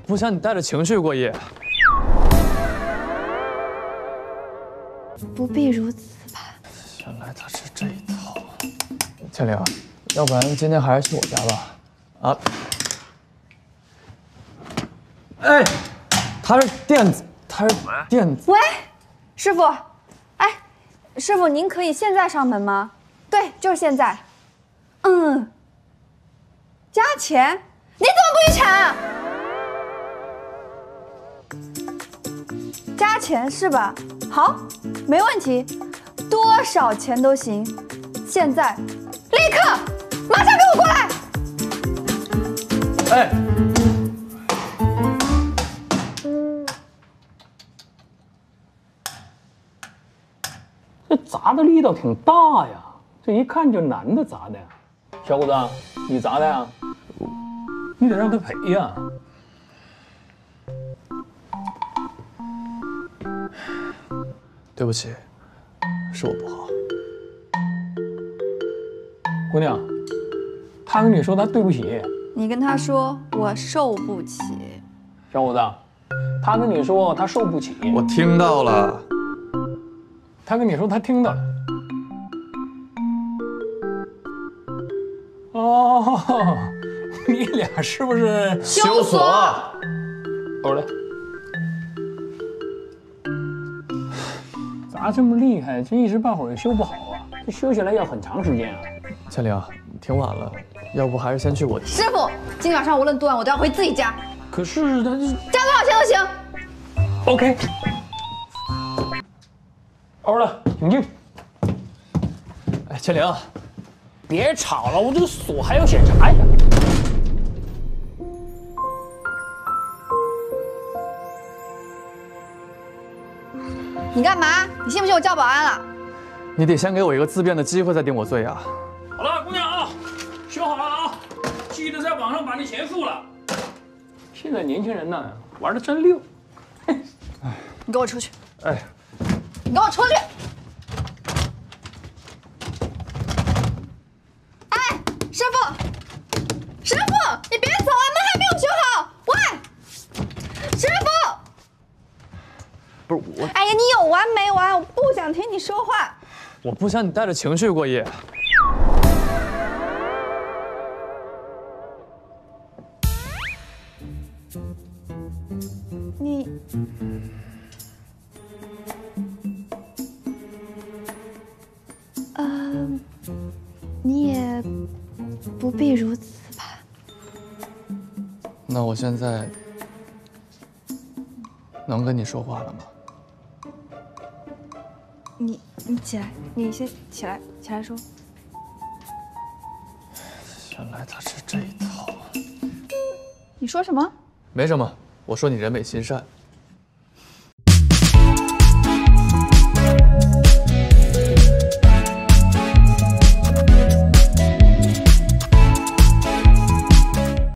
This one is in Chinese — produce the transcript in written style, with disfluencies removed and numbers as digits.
不想你带着情绪过夜。 不必如此吧。 原来他是这一套。千灵，要不然今天还是去我家吧。啊。哎，他是电子。 喂，师傅，哎，师傅，您可以现在上门吗？对，就是现在。加钱？你怎么不去抢？加钱是吧？好，没问题，多少钱都行。现在，立刻，马上给我过来！ 哎。 这砸的力道挺大呀，这一看就男的砸的呀。小伙子，你砸的呀？你得让他赔呀。 对不起，是我不好。 姑娘，他跟你说他对不起。 你跟他说我受不起。 小伙子，他跟你说他受不起。 我听到了。 他跟你说他听到了。哦，你俩是不是修锁？ 欧来，咋这么厉害？这一时半会儿也修不好啊！这修起来要很长时间啊。 千灵，挺晚了，要不还是先去我家。 师傅，今晚上无论多晚，我都要回自己家。 可是他加多少钱都行。 OK。欧了，请进。 哎，千灵， 别吵了，我这个锁还要检查呀。 你干嘛？你信不信我叫保安了？ 你得先给我一个自辩的机会，再定我罪啊！ 好了，姑娘啊，修好了啊，记得在网上把那钱付了。现在年轻人呢，玩的真溜。 你给我出去！ 哎， 你给我出去！ 师傅，师傅，你别走啊，门还没有修好。喂，师傅， 不是我， 哎呀，你有完没完？我不想听你说话。 我不想你带着情绪过夜。 你，你也不必如此吧。 那我现在能跟你说话了吗？ 你起来，你先起来说。 原来他是这一套。 你说什么？ 没什么，我说你人美心善。